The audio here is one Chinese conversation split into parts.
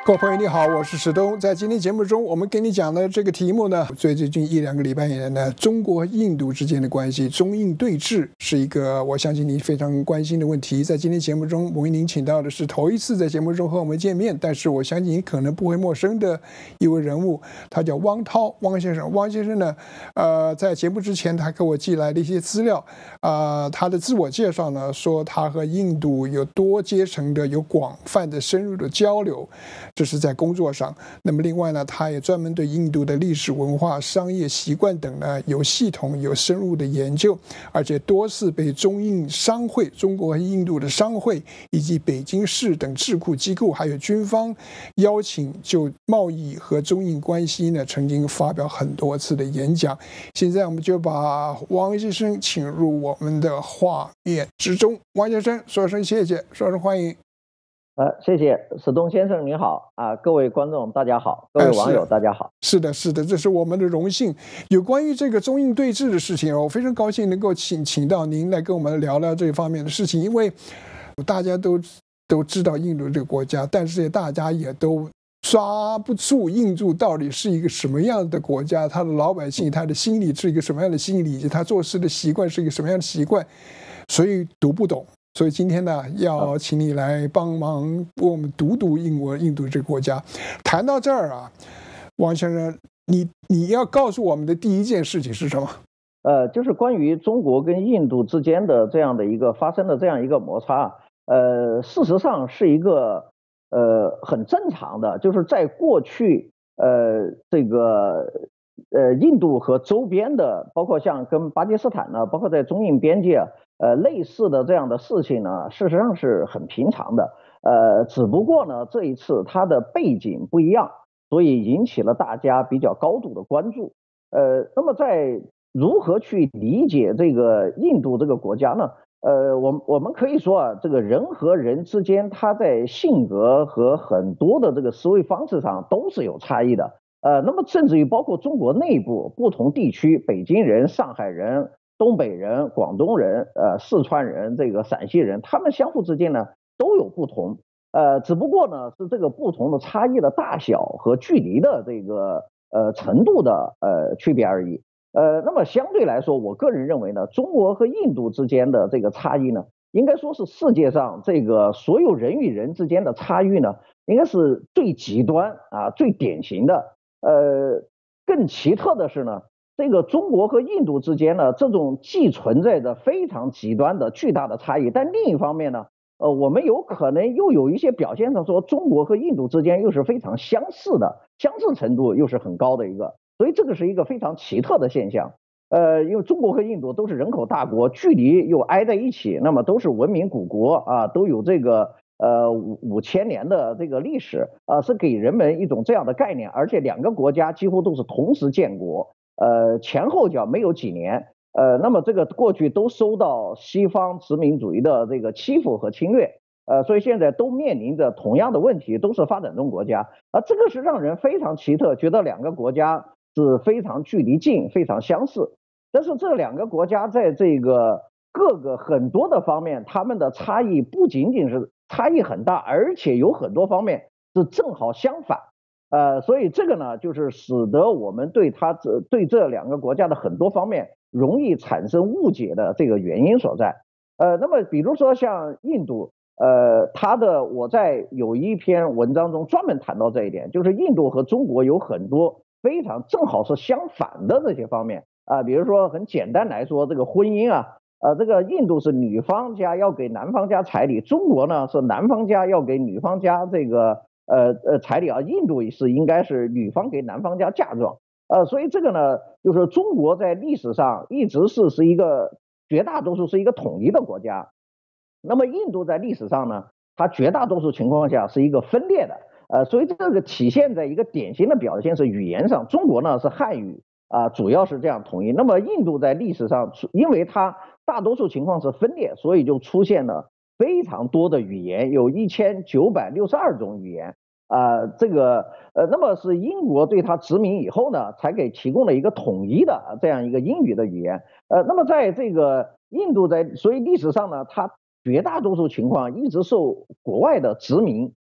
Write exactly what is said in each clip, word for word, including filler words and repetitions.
各位朋友你好，我是史东。在今天节目中，我们跟你讲的这个题目呢，最最近一两个礼拜以来呢，中国和印度之间的关系，中印对峙是一个我相信你非常关心的问题。在今天节目中，我为您请到的是头一次在节目中和我们见面，但是我相信你可能不会陌生的一位人物，他叫汪涛，汪先生。汪先生呢，呃，在节目之前他给我寄来了一些资料，呃，他的自我介绍呢说他和印度有多阶层的、有广泛的、深入的交流。这是在工作上。那么另外呢，他也专门对印度的历史文化、商业习惯等呢有系统、有深入的研究，而且多次被中印商会、中国和印度的商会以及北京市等智库机构还有军方邀请，就贸易和中印关系呢曾经发表很多次的演讲。现在我们就把汪先生请入我们的画面之中。汪先生，说声谢谢，说声欢迎。 呃，谢谢史东先生，您好啊，各位观众大家好，各位网友大家好。 是的，是的，这是我们的荣幸。有关于这个中印对峙的事情，我非常高兴能够请请到您来跟我们聊聊这方面的事情，因为大家都都知道印度这个国家，但是大家也都抓不住印度到底是一个什么样的国家，他的老百姓他的心理是一个什么样的心理，以及他做事的习惯是一个什么样的习惯，所以读不懂。所以今天呢，要请你来帮忙为我们读读印国印度这个国家。谈到这儿啊，王先生，你你要告诉我们的第一件事情是什么？ 呃，就是关于中国跟印度之间的这样的一个发生的这样一个摩擦，呃，事实上是一个呃很正常的，就是在过去呃这个呃印度和周边的，包括像跟巴基斯坦呢，包括在中印边界。呃，类似的这样的事情呢，事实上是很平常的。呃，只不过呢，这一次它的背景不一样，所以引起了大家比较高度的关注。呃，那么在如何去理解这个印度这个国家呢？呃，我我们可以说啊，这个人和人之间，他在性格和很多的这个思维方式上都是有差异的。呃，那么甚至于包括中国内部不同地区，北京人、上海人。东北人、广东人、呃四川人、这个陕西人，他们相互之间呢都有不同，呃，只不过呢是这个不同的差异的大小和距离的这个呃程度的呃区别而已。呃，那么相对来说，我个人认为呢，中国和印度之间的这个差异呢，应该说是世界上这个所有人与人之间的差异呢，应该是最极端啊、最典型的。呃，更奇特的是呢。这个中国和印度之间呢，这种既存在着非常极端的巨大的差异，但另一方面呢，呃，我们有可能又有一些表现上说，中国和印度之间又是非常相似的，相似程度又是很高的一个，所以这个是一个非常奇特的现象。呃，因为中国和印度都是人口大国，距离又挨在一起，那么都是文明古国啊，都有这个呃五五千年的这个历史啊，是给人们一种这样的概念，而且两个国家几乎都是同时建国。呃，前后脚没有几年，呃，那么这个过去都受到西方殖民主义的这个欺负和侵略，呃，所以现在都面临着同样的问题，都是发展中国家，啊，这个是让人非常奇特，觉得两个国家是非常距离近，非常相似，但是这两个国家在这个各个很多的方面，他们的差异不仅仅是差异很大，而且有很多方面是正好相反。呃，所以这个呢，就是使得我们对它这对这两个国家的很多方面容易产生误解的这个原因所在。呃，那么比如说像印度，呃，它的我在有一篇文章中专门谈到这一点，就是印度和中国有很多非常正好是相反的这些方面啊，比如说很简单来说，这个婚姻啊，呃，这个印度是女方家要给男方家彩礼，中国呢是男方家要给女方家这个。呃呃，彩礼啊，印度是应该是女方给男方家嫁妆，呃，所以这个呢，就是中国在历史上一直是是一个绝大多数是一个统一的国家，那么印度在历史上呢，它绝大多数情况下是一个分裂的，呃，所以这个体现在一个典型的表现是语言上，中国呢是汉语啊、呃，主要是这样统一，那么印度在历史上，因为它大多数情况是分裂，所以就出现了非常多的语言，有一千九百六十二种语言。啊、呃，这个呃，那么是英国对它殖民以后呢，才给提供了一个统一的这样一个英语的语言。呃，那么在这个印度在，所以历史上呢，它绝大多数情况一直受国外的殖民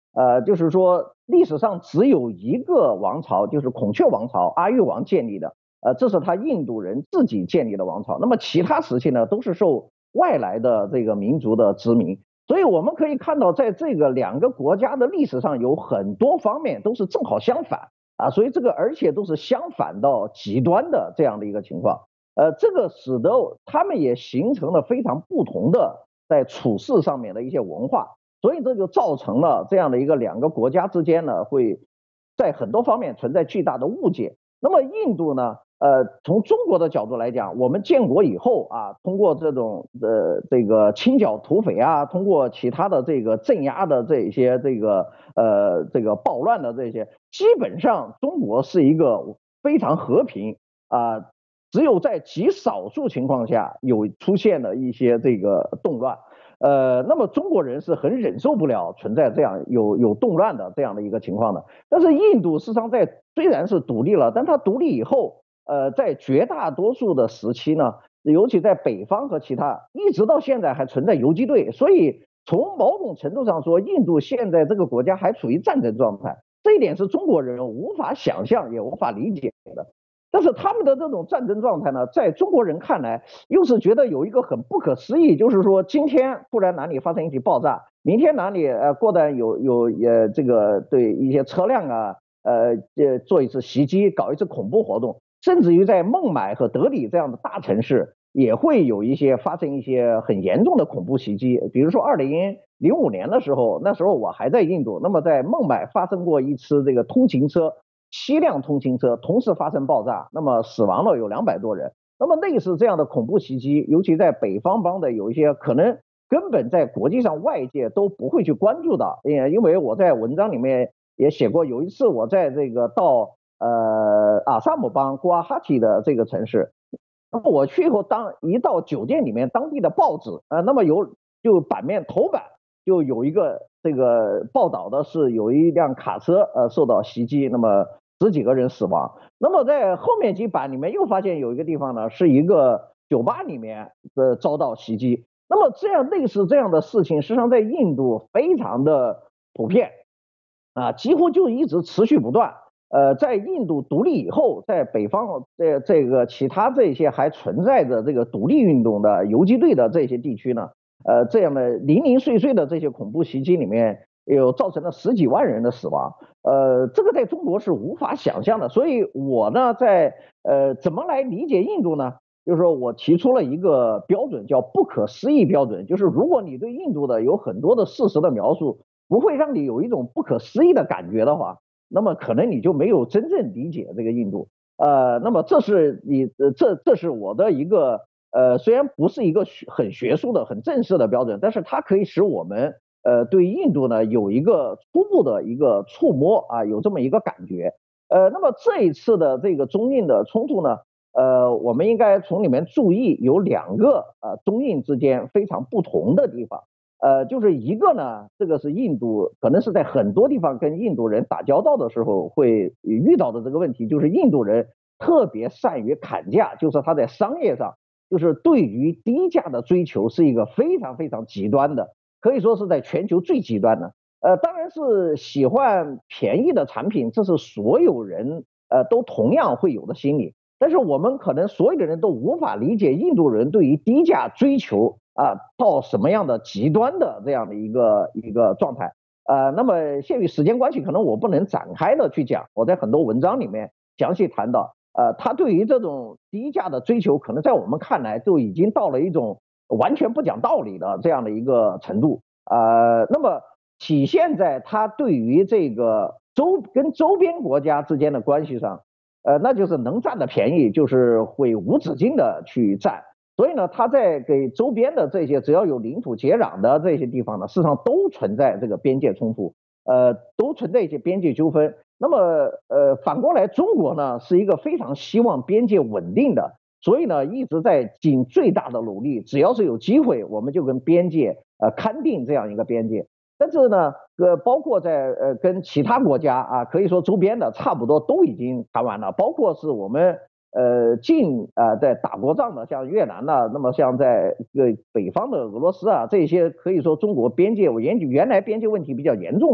呃，就是说历史上只有一个王朝，就是孔雀王朝，阿育王建立的，呃，这是他印度人自己建立的王朝。那么其他时期呢，都是受外来的这个民族的殖民。所以我们可以看到，在这个两个国家的历史上有很多方面都是正好相反啊，所以这个而且都是相反到极端的这样的一个情况。呃，这个使得他们也形成了非常不同的在处事上面的一些文化。所以这就造成了这样的一个两个国家之间呢，会在很多方面存在巨大的误解。那么印度呢，呃，从中国的角度来讲，我们建国以后啊，通过这种呃这个清剿土匪啊，通过其他的这个镇压的这些这个呃这个暴乱的这些，基本上中国是一个非常和平啊、呃，只有在极少数情况下有出现了一些这个动乱。呃，那么中国人是很忍受不了存在这样有有动乱的这样的一个情况的。但是印度事实上在虽然是独立了，但它独立以后，呃，在绝大多数的时期呢，尤其在北方和其他，一直到现在还存在游击队。所以从某种程度上说，印度现在这个国家还处于战争状态，这一点是中国人无法想象也无法理解的。但是他们的这种战争状态呢，在中国人看来，又是觉得有一个很不可思议，就是说今天突然哪里发生一起爆炸，明天哪里呃过段有有呃这个对一些车辆啊呃呃做一次袭击，搞一次恐怖活动，甚至于在孟买和德里这样的大城市，也会有一些发生一些很严重的恐怖袭击。比如说二零零五年的时候，那时候我还在印度，那么在孟买发生过一次这个通勤车。七辆通勤车同时发生爆炸，那么死亡了有两百多人。那么类似这样的恐怖袭击，尤其在北方邦的有一些可能根本在国际上外界都不会去关注的。因因为我在文章里面也写过，有一次我在这个到呃阿萨姆邦瓜哈提的这个城市，那么我去以后，当一到酒店里面，当地的报纸呃，那么有就版面头版就有一个这个报道的是有一辆卡车呃受到袭击，那么十几个人死亡。那么在后面几版里面又发现有一个地方呢，是一个酒吧里面的遭到袭击。那么这样类似这样的事情，实际上在印度非常的普遍啊，几乎就一直持续不断。呃，在印度独立以后，在北方这这个其他这些还存在着这个独立运动的游击队的这些地区呢，呃，这样的零零碎碎的这些恐怖袭击里面，有造成了十几万人的死亡。呃，这个在中国是无法想象的。所以我呢，在呃怎么来理解印度呢？就是说我提出了一个标准，叫不可思议标准，就是如果你对印度的有很多的事实的描述，不会让你有一种不可思议的感觉的话，那么可能你就没有真正理解这个印度。呃，那么这是你这这是我的一个呃，虽然不是一个很学术的、很正式的标准，但是它可以使我们呃对印度呢有一个初步的一个触摸啊，有这么一个感觉。呃，那么这一次的这个中印的冲突呢，呃，我们应该从里面注意有两个呃中印之间非常不同的地方。呃，就是一个呢，这个是印度可能是在很多地方跟印度人打交道的时候会遇到的这个问题，就是印度人特别善于砍价，就是他在商业上，就是对于低价的追求是一个非常非常极端的，可以说是在全球最极端的。呃，当然是喜欢便宜的产品，这是所有人呃都同样会有的心理。但是我们可能所有的人都无法理解印度人对于低价追求啊到什么样的极端的这样的一个一个状态。呃，那么限于时间关系，可能我不能展开的去讲。我在很多文章里面详细谈到，呃，他对于这种低价的追求，可能在我们看来就已经到了一种完全不讲道理的这样的一个程度。呃，那么体现在他对于这个周跟周边国家之间的关系上。呃，那就是能占的便宜，就是会无止境的去占。所以呢，他在给周边的这些只要有领土接壤的这些地方呢，事实上都存在这个边界冲突，呃，都存在一些边界纠纷。那么，呃，反过来，中国呢是一个非常希望边界稳定的，所以呢一直在尽最大的努力，只要是有机会，我们就跟边界呃勘定这样一个边界。但是呢，呃，包括在呃跟其他国家啊，可以说周边的差不多都已经谈完了，包括是我们呃近啊、呃、在打过仗的，像越南呐、啊，那么像在呃北方的俄罗斯啊，这些可以说中国边界原原来边界问题比较严重的，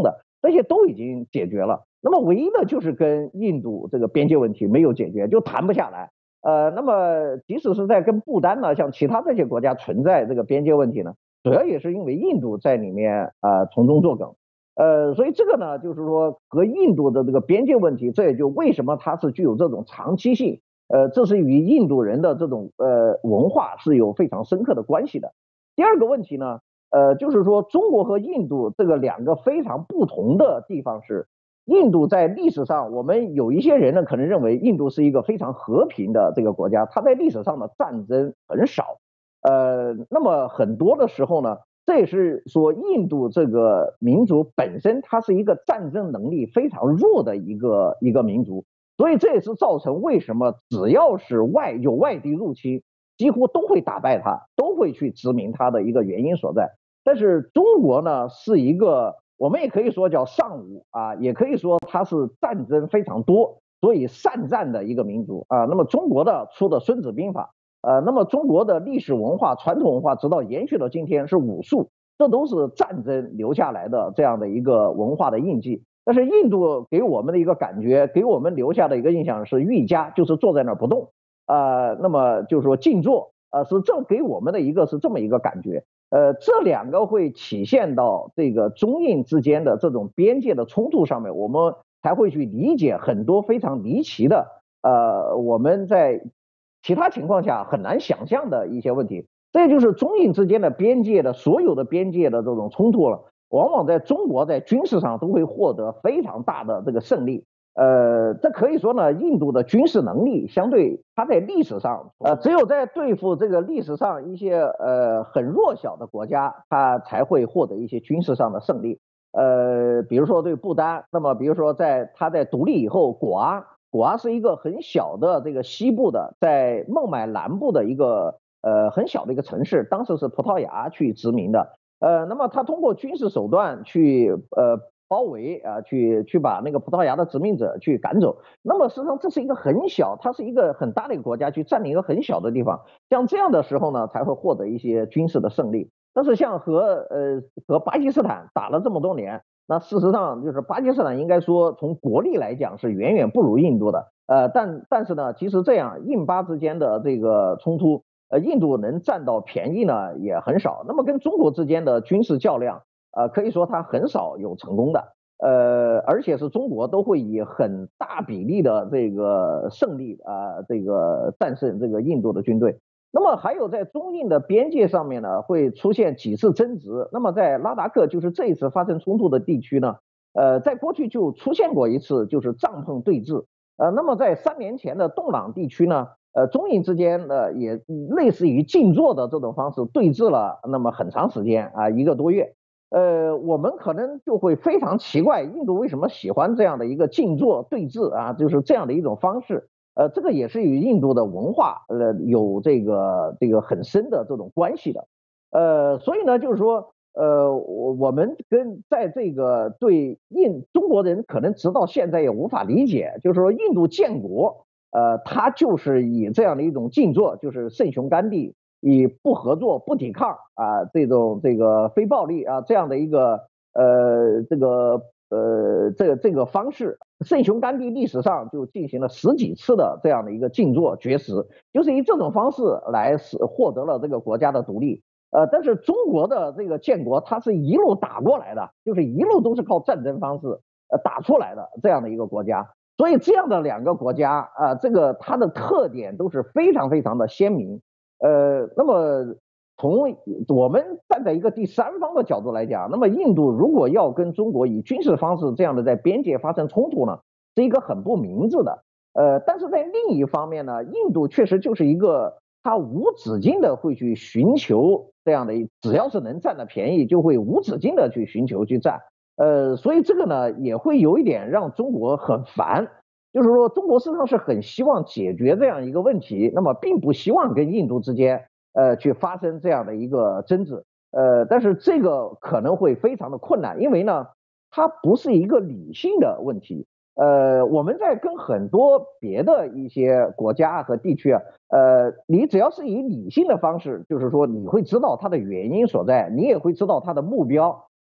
这些都已经解决了。那么唯一的就是跟印度这个边界问题没有解决，就谈不下来。呃，那么即使是在跟不丹呢，像其他这些国家存在这个边界问题呢，主要也是因为印度在里面啊、呃、从中作梗。呃，所以这个呢，就是说和印度的这个边界问题，这也就为什么它是具有这种长期性。呃，这是与印度人的这种呃文化是有非常深刻的关系的。第二个问题呢，呃，就是说中国和印度这个两个非常不同的地方是，印度在历史上，我们有一些人呢可能认为印度是一个非常和平的这个国家，它在历史上的战争很少。呃，那么很多的时候呢，这也是说印度这个民族本身它是一个战争能力非常弱的一个一个民族。所以这也是造成为什么只要是外有外敌入侵，几乎都会打败它，都会去殖民它的一个原因所在。但是中国呢，是一个我们也可以说叫尚武啊，也可以说它是战争非常多，所以善战的一个民族啊。那么中国的出的《孙子兵法》，呃，那么中国的历史文化、传统文化直到延续到今天是武术，这都是战争留下来的这样的一个文化的印记。但是印度给我们的一个感觉，给我们留下的一个印象是瑜伽，就是坐在那儿不动，啊、呃，那么就是说静坐，呃，是这给我们的一个是这么一个感觉，呃，这两个会体现到这个中印之间的这种边界的冲突上面，我们才会去理解很多非常离奇的，呃，我们在其他情况下很难想象的一些问题。这就是中印之间的边界的所有的边界的这种冲突了。往往在中国在军事上都会获得非常大的这个胜利，呃，这可以说呢，印度的军事能力相对它在历史上，呃，只有在对付这个历史上一些呃很弱小的国家，它才会获得一些军事上的胜利，呃，比如说对不丹，那么比如说在它在独立以后，果阿，果阿是一个很小的这个西部的，在孟买南部的一个呃很小的一个城市，当时是葡萄牙去殖民的。呃，那么他通过军事手段去呃包围啊、呃，去去把那个葡萄牙的殖民者去赶走。那么实际上这是一个很小，它是一个很大的一个国家去占领一个很小的地方，像这样的时候呢，才会获得一些军事的胜利。但是像和呃和巴基斯坦打了这么多年，那事实上就是巴基斯坦应该说从国力来讲是远远不如印度的。呃，但但是呢，其实这样印巴之间的这个冲突。呃，印度能占到便宜呢也很少。那么跟中国之间的军事较量，呃，可以说它很少有成功的。呃，而且是中国都会以很大比例的这个胜利啊、呃，这个战胜这个印度的军队。那么还有在中印的边界上面呢，会出现几次争执。那么在拉达克，就是这一次发生冲突的地区呢，呃，在过去就出现过一次，就是帐篷对峙。呃，那么在三年前的洞朗地区呢？呃，中印之间呢也类似于静坐的这种方式对峙了那么很长时间啊，一个多月。呃，我们可能就会非常奇怪，印度为什么喜欢这样的一个静坐对峙啊，就是这样的一种方式。呃，这个也是与印度的文化呃有这个这个很深的这种关系的。呃，所以呢，就是说，呃，我我们跟在这个对印中国人可能直到现在也无法理解，就是说印度建国。呃，他就是以这样的一种静坐，就是圣雄甘地以不合作、不抵抗啊，这种这个非暴力啊这样的一个呃这个呃这个这个方式，圣雄甘地历史上就进行了十几次的这样的一个静坐绝食，就是以这种方式来使获得了这个国家的独立。呃，但是中国的这个建国，它是一路打过来的，就是一路都是靠战争方式呃打出来的这样的一个国家。所以这样的两个国家啊、呃，这个它的特点都是非常非常的鲜明。呃，那么从我们站在一个第三方的角度来讲，那么印度如果要跟中国以军事方式这样的在边界发生冲突呢，是一个很不明智的。呃，但是在另一方面呢，印度确实就是一个它无止境的会去寻求这样的，只要是能占的便宜，就会无止境的去寻求去占。呃，所以这个呢也会有一点让中国很烦，就是说中国实际上是很希望解决这样一个问题，那么并不希望跟印度之间呃去发生这样的一个争执，呃，但是这个可能会非常的困难，因为呢它不是一个理性的问题。呃，我们在跟很多别的一些国家和地区啊，呃，你只要是以理性的方式，就是说你会知道它的原因所在，你也会知道它的目标。会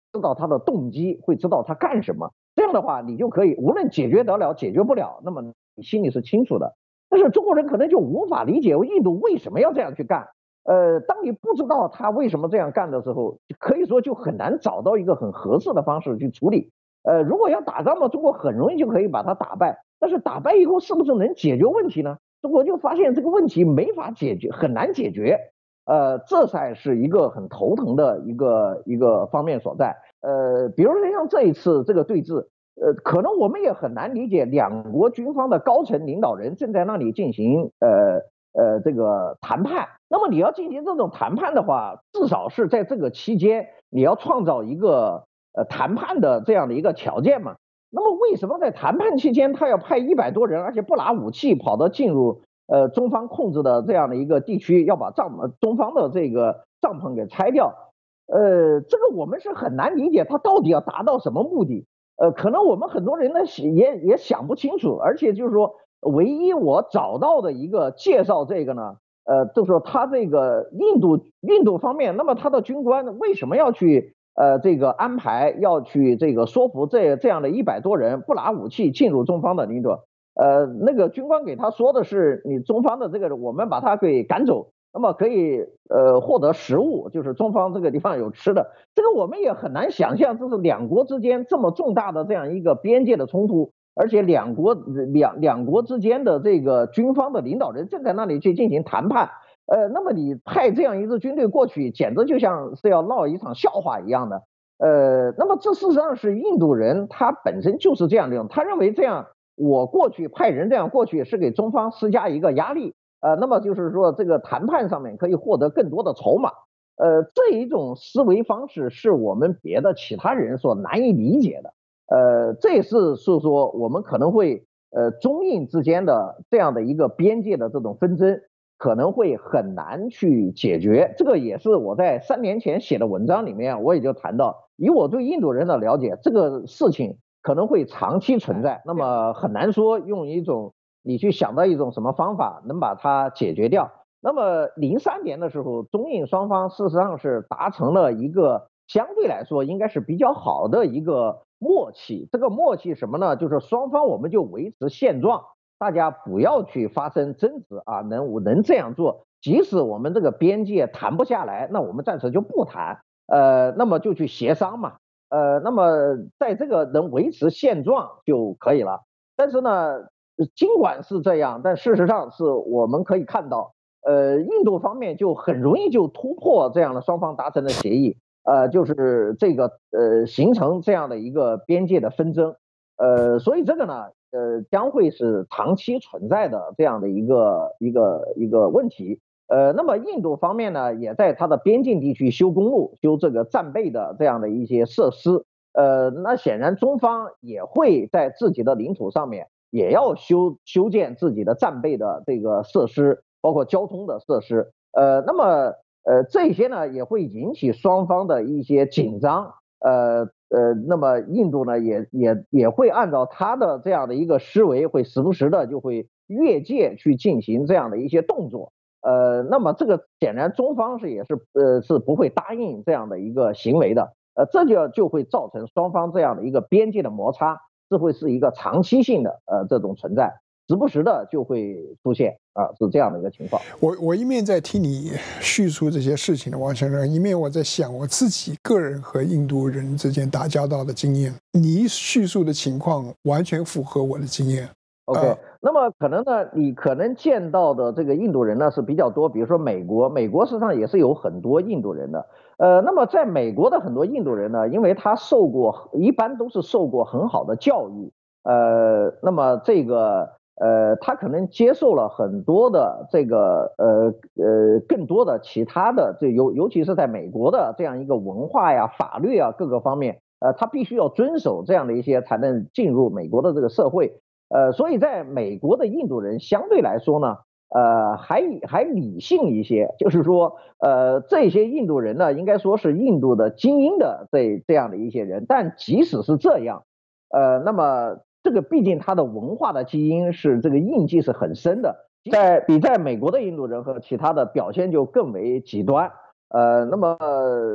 知道他的动机，会知道他干什么。这样的话，你就可以无论解决得了解决不了，那么你心里是清楚的。但是中国人可能就无法理解印度为什么要这样去干。呃，当你不知道他为什么这样干的时候，可以说就很难找到一个很合适的方式去处理。呃，如果要打仗嘛，中国很容易就可以把他打败，但是打败以后是不是能解决问题呢？中国就发现这个问题没法解决，很难解决。呃，这才是一个很头疼的一个一个方面所在。呃，比如说像这一次这个对峙，呃，可能我们也很难理解，两国军方的高层领导人正在那里进行呃呃这个谈判。那么你要进行这种谈判的话，至少是在这个期间，你要创造一个呃谈判的这样的一个条件嘛。那么为什么在谈判期间他要派一百多人，而且不拿武器跑到进入呃中方控制的这样的一个地区，要把帐中方的这个帐篷给拆掉？呃，这个我们是很难理解，他到底要达到什么目的？呃，可能我们很多人呢也也想不清楚，而且就是说，唯一我找到的一个介绍这个呢，呃，就是说他这个印度印度方面，那么他的军官为什么要去呃这个安排要去这个说服这这样的一百多人不拿武器进入中方的领土？呃，那个军官给他说的是，你中方的这个我们把他给赶走。那么可以呃获得食物，就是中方这个地方有吃的，这个我们也很难想象，这是两国之间这么重大的这样一个边界的冲突，而且两国两两国之间的这个军方的领导人正在那里去进行谈判，呃，那么你派这样一支军队过去，简直就像是要闹一场笑话一样的，呃，那么这事实上是印度人他本身就是这样的，他认为这样我过去派人这样过去是给中方施加一个压力。呃，那么就是说，这个谈判上面可以获得更多的筹码，呃，这一种思维方式是我们别的其他人所难以理解的，呃，这也是是说我们可能会，呃，中印之间的这样的一个边界的这种纷争，可能会很难去解决。这个也是我在三年前写的文章里面，我也就谈到，以我对印度人的了解，这个事情可能会长期存在，那么很难说用一种。你去想到一种什么方法能把它解决掉？那么零三年的时候，中印双方事实上是达成了一个相对来说应该是比较好的一个默契。这个默契什么呢？就是双方我们就维持现状，大家不要去发生争执啊，能我能这样做，即使我们这个边界谈不下来，那我们暂时就不谈，呃，那么就去协商嘛，呃，那么在这个能维持现状就可以了。但是呢，尽管是这样，但事实上是我们可以看到，呃，印度方面就很容易就突破这样的双方达成的协议，呃，就是这个呃形成这样的一个边界的纷争，呃，所以这个呢，呃，将会是长期存在的这样的一个一个一个问题。呃，那么印度方面呢，也在它的边境地区修公路、修这个战备的这样的一些设施。呃，那显然中方也会在自己的领土上面。也要修修建自己的战备的这个设施，包括交通的设施。呃，那么呃这些呢也会引起双方的一些紧张。呃呃，那么印度呢也也也会按照他的这样的一个思维，会时不时的就会越界去进行这样的一些动作。呃，那么这个显然中方是也是呃是不会答应这样的一个行为的。呃，这就就会造成双方这样的一个边界的摩擦。这会是一个长期性的呃这种存在，时不时的就会出现啊，是这样的一个情况。 我我一面在听你叙述这些事情的王先生，一面我在想我自己个人和印度人之间打交道的经验。你叙述的情况完全符合我的经验。 OK，、呃、那么可能呢，你可能见到的这个印度人呢是比较多，比如说美国，美国实际上也是有很多印度人的。呃，那么在美国的很多印度人呢，因为他受过，一般都是受过很好的教育，呃，那么这个呃，他可能接受了很多的这个呃呃更多的其他的，这尤尤其是在美国的这样一个文化呀、法律啊各个方面，呃，他必须要遵守这样的一些才能进入美国的这个社会。呃，所以在美国的印度人相对来说呢。呃，还还理性一些，就是说，呃，这些印度人呢，应该说是印度的精英的这这样的一些人。但即使是这样，呃，那么这个毕竟他的文化的基因是这个印记是很深的，在比在美国的印度人和其他的表现就更为极端。呃，那么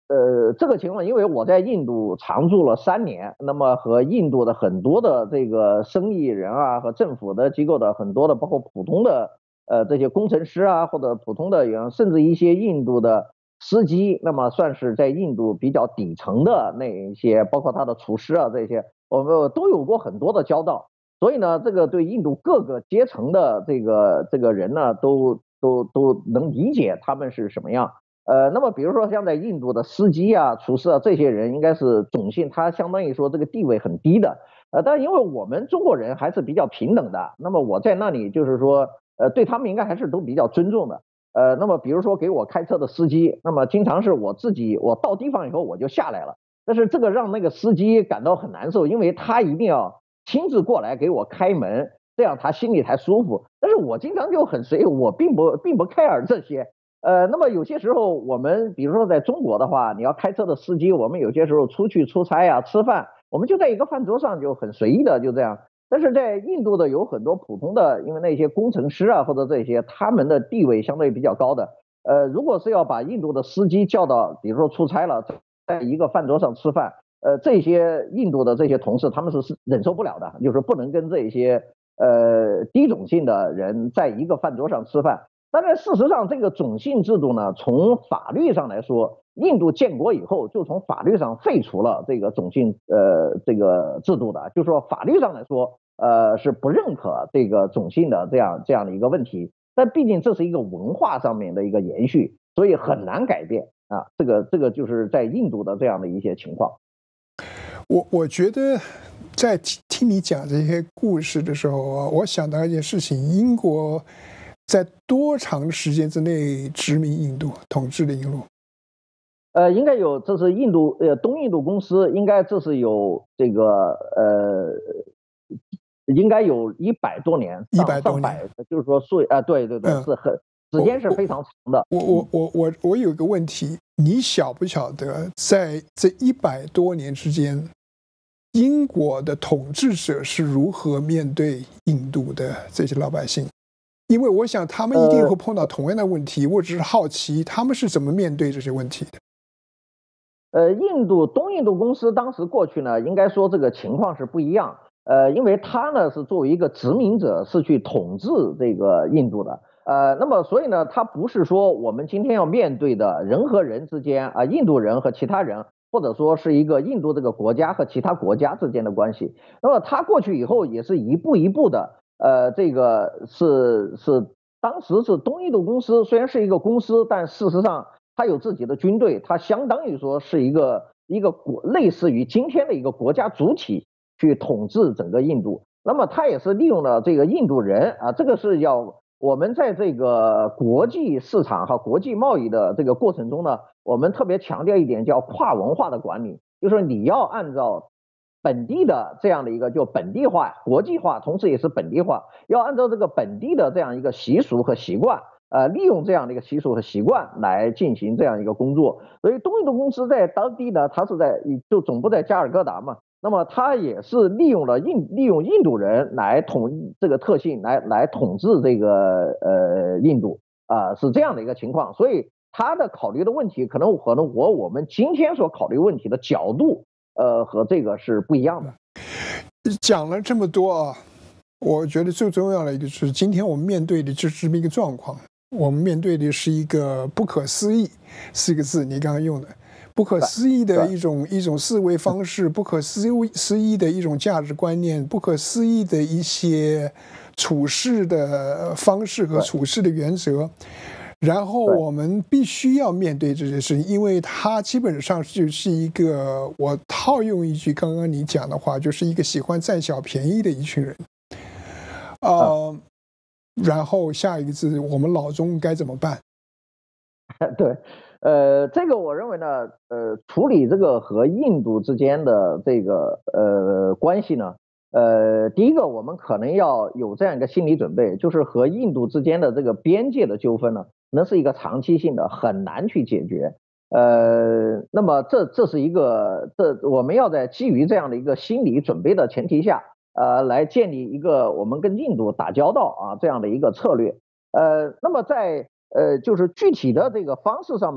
呃，这个情况，因为我在印度常住了三年，那么和印度的很多的这个生意人啊，和政府的机构的很多的，包括普通的呃这些工程师啊，或者普通的员，甚至一些印度的司机，那么算是在印度比较底层的那一些，包括他的厨师啊这些，我们都有过很多的交道。所以呢，这个对印度各个阶层的这个这个人呢，都都都能理解他们是什么样。呃，那么比如说像在印度的司机啊、厨师啊这些人，应该是种姓，他相当于说这个地位很低的。呃，但因为我们中国人还是比较平等的，那么我在那里就是说，呃，对他们应该还是都比较尊重的。呃，那么比如说给我开车的司机，那么经常是我自己我到地方以后我就下来了，但是这个让那个司机感到很难受，因为他一定要亲自过来给我开门，这样他心里才舒服。但是我经常就很随意，我并不并不 care 这些。呃，那么有些时候我们比如说在中国的话，你要开车的司机，我们有些时候出去出差呀、吃饭，我们就在一个饭桌上就很随意的就这样。但是在印度的有很多普通的，因为那些工程师啊或者这些，他们的地位相对比较高的。呃，如果是要把印度的司机叫到，比如说出差了，在一个饭桌上吃饭，呃，这些印度的这些同事他们是是忍受不了的，就是不能跟这些呃低种姓的人在一个饭桌上吃饭。但是事实上，这个种姓制度呢，从法律上来说，印度建国以后就从法律上废除了这个种姓呃这个制度的，就是说法律上来说，呃是不认可这个种姓的这样这样的一个问题。但毕竟这是一个文化上面的一个延续，所以很难改变啊。这个这个就是在印度的这样的一些情况。 我我觉得在听你讲这些故事的时候啊，我想到一件事情：英国在多长时间之内殖民印度、统治了印度？ 呃，应该有，这是印度呃东印度公司，应该这是有这个呃，应该有一百多年， 一上百多年， 上百，就是说数啊、呃，对对对， 嗯， 是很时间是非常长的。 我我我我我有个问题，你晓不晓得，在这一百多年之间，英国的统治者是如何面对印度的这些老百姓？因为我想他们一定会碰到同样的问题，我只是好奇他们是怎么面对这些问题的。 呃，印度东印度公司当时过去呢，应该说这个情况是不一样。呃，因为它呢是作为一个殖民者，是去统治这个印度的。呃，那么所以呢，它不是说我们今天要面对的人和人之间啊、印度人和其他人，或者说是一个印度这个国家和其他国家之间的关系。那么它过去以后也是一步一步的，呃，这个是是当时是东印度公司虽然是一个公司，但事实上它有自己的军队，它相当于说是一个一个国，类似于今天的一个国家主体去统治整个印度。那么它也是利用了这个印度人啊，这个是要我们在这个国际市场和国际贸易的这个过程中呢，我们特别强调一点叫跨文化的管理，就是说你要按照本地的这样的一个就本地化、国际化，同时也是本地化，要按照这个本地的这样一个习俗和习惯。呃，利用这样的一个习俗和习惯来进行这样一个工作，所以东印度公司在当地呢，它是在就总部在加尔各答嘛，那么它也是利用了印利用印度人来统这个特性来来统治这个呃印度啊、呃，是这样的一个情况，所以他的考虑的问题可能可能和我们今天所考虑问题的角度呃和这个是不一样的。 讲了这么多啊，我觉得最重要的一个是，今天我们面对的就是这么一个状况。我们面对的是一个不可思议四个字，你刚刚用的不可思议的一种一种思维方式，不可思思议的一种价值观念，不可思议的一些处事的方式和处事的原则。然后我们必须要面对这些事情，因为它基本上就是一个，我套用一句刚刚你讲的话，就是一个喜欢占小便宜的一群人。呃，然后下一个字，我们老中该怎么办？ 对，呃，这个我认为呢，呃，处理这个和印度之间的这个呃关系呢，呃，第一个我们可能要有这样一个心理准备，就是和印度之间的这个边界的纠纷呢，那是一个长期性的，很难去解决。呃，那么这这是一个，这我们要在基于这样的一个心理准备的前提下，呃，来建立一个我们跟印度打交道啊这样的一个策略。呃，那么在呃就是具体的这个方式上面呢，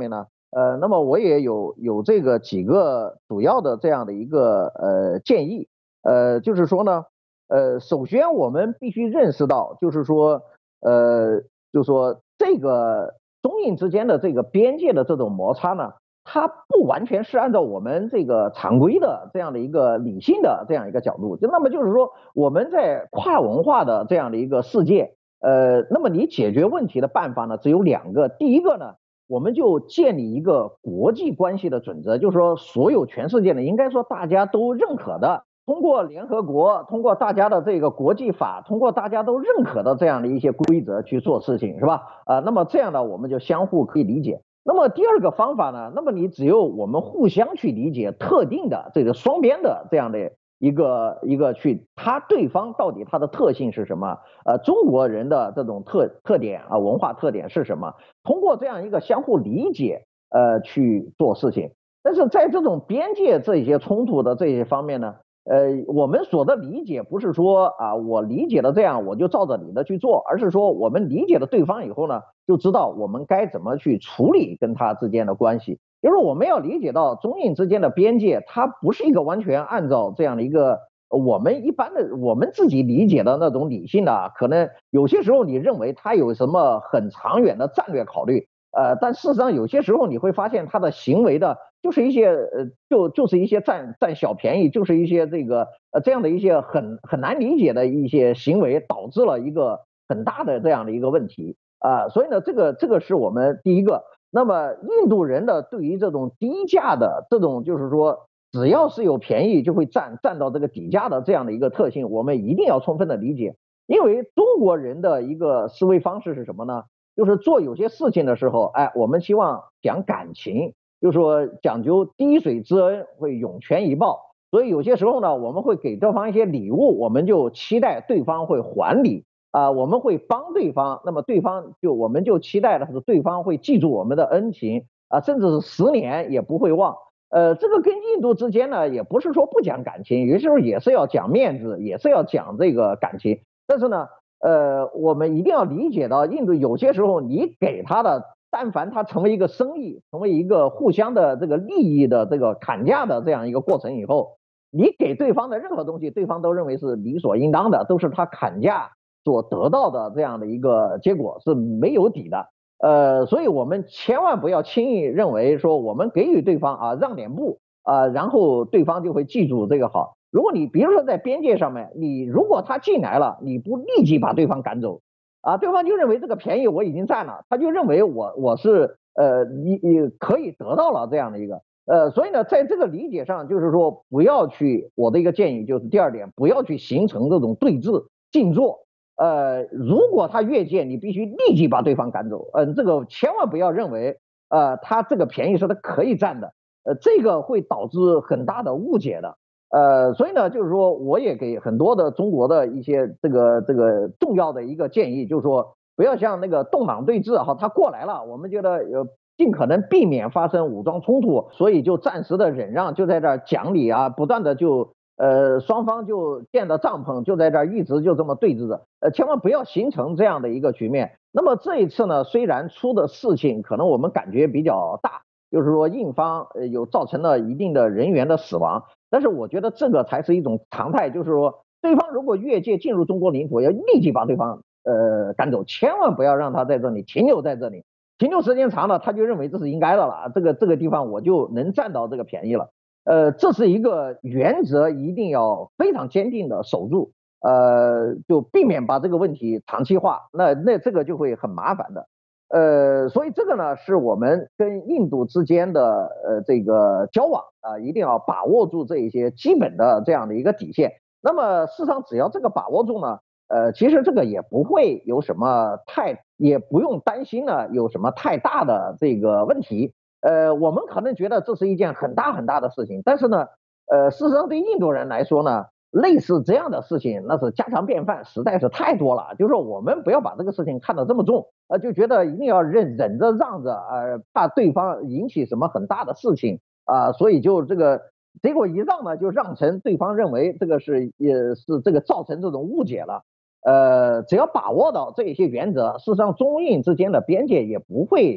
呃，那么我也有有这个几个主要的这样的一个呃建议，呃，就是说呢，呃，首先我们必须认识到，就是说，呃，就是说这个中印之间的这个边界的这种摩擦呢，它不完全是按照我们这个常规的这样的一个理性的这样一个角度，就那么就是说我们在跨文化的这样的一个世界，呃，那么你解决问题的办法呢，只有两个，第一个呢。我们就建立一个国际关系的准则，就是说，所有全世界呢，应该说大家都认可的，通过联合国，通过大家的这个国际法，通过大家都认可的这样的一些规则去做事情，是吧？啊、呃，那么这样呢，我们就相互可以理解。那么第二个方法呢，那么你只有我们互相去理解特定的这个双边的这样的一个一个去，他对方到底他的特性是什么？呃，中国人的这种特特点啊，文化特点是什么？通过这样一个相互理解，呃，去做事情。但是在这种边界这些冲突的这些方面呢，呃，我们所的理解不是说啊，我理解了这样我就照着你的去做，而是说我们理解了对方以后呢，就知道我们该怎么去处理跟他之间的关系。就是我们要理解到中印之间的边界，它不是一个完全按照这样的一个我们一般的我们自己理解的那种理性的、啊，可能有些时候你认为它有什么很长远的战略考虑，呃，但事实上有些时候你会发现他的行为的，就是一些呃，就就是一些占占小便宜，就是一些这个呃这样的一些很很难理解的一些行为，导致了一个很大的这样的一个问题啊、呃，所以呢，这个这个是我们第一个。那么印度人的对于这种低价的这种，就是说只要是有便宜就会占占到这个底价的这样的一个特性，我们一定要充分的理解。因为中国人的一个思维方式是什么呢？就是做有些事情的时候，哎，我们希望讲感情，就是说讲究滴水之恩会涌泉以报，所以有些时候呢，我们会给对方一些礼物，我们就期待对方会还礼。啊、呃，我们会帮对方，那么对方就我们就期待的是对方会记住我们的恩情啊、呃，甚至是十年也不会忘。呃，这个跟印度之间呢，也不是说不讲感情，有些时候也是要讲面子，也是要讲这个感情。但是呢，呃，我们一定要理解到，印度有些时候你给他的，但凡他成为一个生意，成为一个互相的这个利益的这个砍价的这样一个过程以后，你给对方的任何东西，对方都认为是理所应当的，都是他砍价所得到的这样的一个结果，是没有底的。呃，所以我们千万不要轻易认为说我们给予对方啊让点步啊、呃，然后对方就会记住这个好。如果你比如说在边界上面，你如果他进来了，你不立即把对方赶走啊，对方就认为这个便宜我已经占了，他就认为我我是呃你你可以得到了这样的一个呃，所以呢，在这个理解上，就是说不要去，我的一个建议就是第二点，不要去形成这种对峙静坐。呃，如果他越界，你必须立即把对方赶走。嗯、呃，这个千万不要认为，呃，他这个便宜是他可以占的，呃，这个会导致很大的误解的。呃，所以呢，就是说，我也给很多的中国的一些这个这个重要的一个建议，就是说，不要像那个动党对峙哈，他过来了，我们觉得呃尽可能避免发生武装冲突，所以就暂时的忍让，就在这儿讲理啊，不断的就呃双方就建的帐篷，就在这儿一直就这么对峙着，呃，千万不要形成这样的一个局面。那么这一次呢，虽然出的事情可能我们感觉比较大，就是说印方呃有造成了一定的人员的死亡。但是我觉得这个才是一种常态，就是说，对方如果越界进入中国领土，要立即把对方呃赶走，千万不要让他在这里停留在这里，停留时间长了，他就认为这是应该的了，这个这个地方我就能占到这个便宜了。呃，这是一个原则，一定要非常坚定的守住，呃，就避免把这个问题长期化，那那这个就会很麻烦的。呃，所以这个呢，是我们跟印度之间的呃这个交往啊、呃，一定要把握住这一些基本的这样的一个底线。那么事实上，只要这个把握住呢，呃，其实这个也不会有什么太，也不用担心呢有什么太大的这个问题。呃，我们可能觉得这是一件很大很大的事情，但是呢，呃，事实上对印度人来说呢，类似这样的事情那是家常便饭，实在是太多了。就是说，我们不要把这个事情看得这么重，呃，就觉得一定要忍忍着让着，呃，怕对方引起什么很大的事情啊、呃，所以就这个结果一让呢，就让成对方认为这个是也是这个造成这种误解了。呃，只要把握到这些原则，事实上中印之间的边界也不会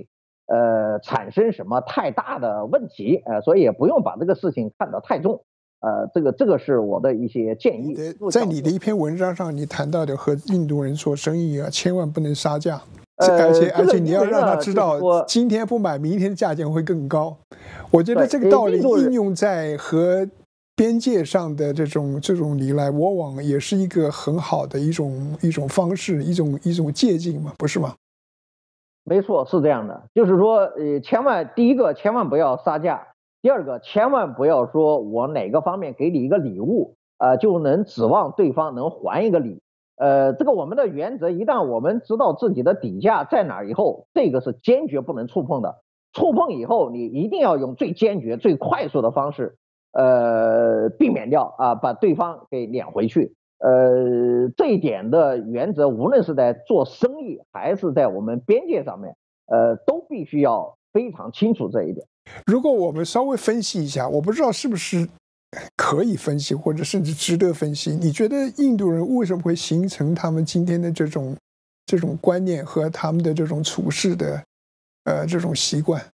呃产生什么太大的问题，呃，所以也不用把这个事情看得太重。呃，这个这个是我的一些建议。 在你的一篇文章上，你谈到的和印度人做生意啊，千万不能杀价， 呃、 而且、 这个、 而且你要让他知道， 就是今天不买，明天的价钱会更高。我觉得这个道理应用在和边界上的这种这种你来我往，也是一个很好的一种一种方式，一种一种借鉴嘛，不是吗？ 没错，是这样的，就是说，呃，千万第一个千万不要杀价。第二个，千万不要说我哪个方面给你一个礼物，呃，就能指望对方能还一个礼。呃，这个我们的原则，一旦我们知道自己的底价在哪儿以后，这个是坚决不能触碰的。触碰以后，你一定要用最坚决、最快速的方式，呃，避免掉啊，把对方给撵回去。呃，这一点的原则，无论是在做生意还是在我们边界上面，呃，都必须要非常清楚这一点。 如果我们稍微分析一下，我不知道是不是可以分析，或者甚至值得分析。你觉得印度人为什么会形成他们今天的这种这种观念和他们的这种处事的呃这种习惯？